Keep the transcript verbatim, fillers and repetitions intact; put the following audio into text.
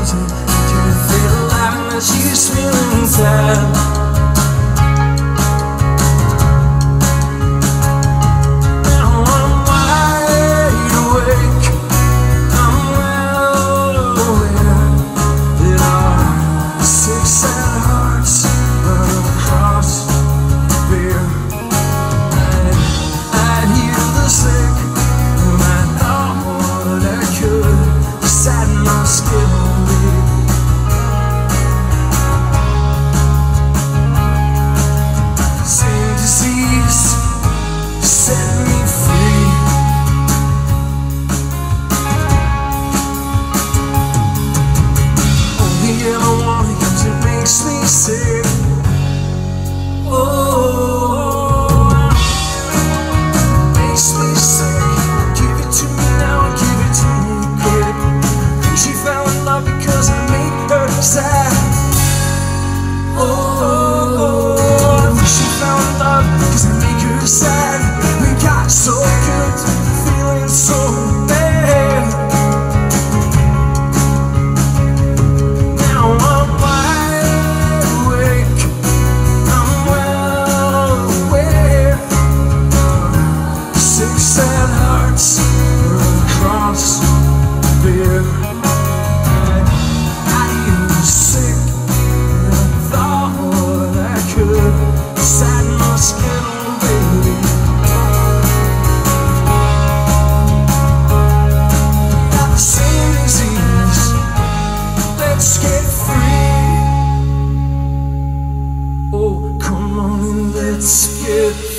music, can feel alive when she's feeling sad. Now I'm wide awake, I'm well aware that our six sad hearts run across fear. I'd, I'd heal the sick, and I'd know what I could, sadden my skin away. Same disease set me free. Only ever want it 'cause it makes me sick. Oh, makes me sick. Give it to me now, give it to me quick. Think she fell in love because I make her sad. Oh, think she fell in love because I make her sad. We got so good, feeling so bad. Now I'm wide awake, I'm well aware. Six sad hearts run across fear. I was sick, and I thought what I could, sadden my skin, oh baby. We got the same disease, let's get free. Oh, come on and let's get free.